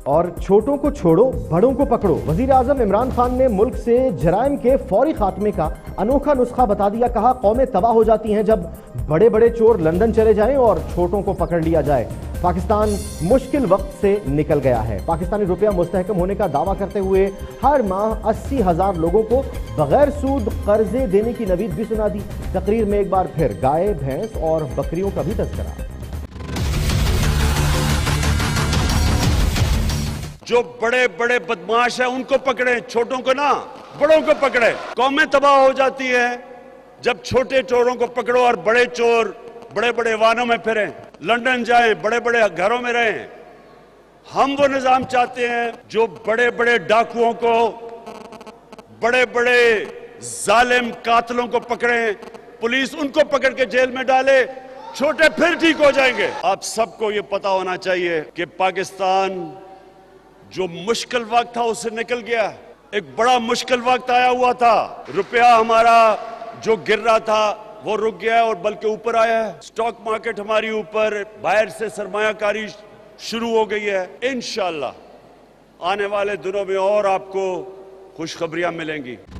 और छोटों को छोड़ो, बड़ों को पकड़ो। वजीर आजम इमरान खान ने मुल्क से जराइम के फौरी खात्मे का अनोखा नुस्खा बता दिया। कहा, कौमें तबाह हो जाती हैं जब बड़े बड़े चोर लंदन चले जाएं और छोटों को पकड़ लिया जाए। पाकिस्तान मुश्किल वक्त से निकल गया है। पाकिस्तानी रुपया मुस्तहकम होने का दावा करते हुए हर माह 80,000 लोगों को बगैर सूद कर्जे देने की नवीद भी सुना दी। तकरीर में एक बार फिर गाय, भैंस और बकरियों का भी तस्करा। जो बड़े बड़े बदमाश हैं उनको पकड़े, छोटों को ना, बड़ों को पकड़े। कौमें तबाह हो जाती हैं जब छोटे चोरों को पकड़ो और बड़े चोर बड़े बड़े वाहनों में फिरें, लंदन जाएं, बड़े बड़े घरों में रहें। हम वो निजाम चाहते हैं जो बड़े बड़े डाकुओं को, बड़े बड़े जालिम कातलों को पकड़े, पुलिस उनको पकड़ के जेल में डाले, छोटे फिर ठीक हो जाएंगे। आप सबको ये पता होना चाहिए कि पाकिस्तान जो मुश्किल वक्त था उससे निकल गया। एक बड़ा मुश्किल वक्त आया हुआ था। रुपया हमारा जो गिर रहा था वो रुक गया है और बल्कि ऊपर आया है। स्टॉक मार्केट हमारी ऊपर, बाहर से सरमायाकारी शुरू हो गई है। इंशाअल्लाह आने वाले दिनों में और आपको खुशखबरियां मिलेंगी।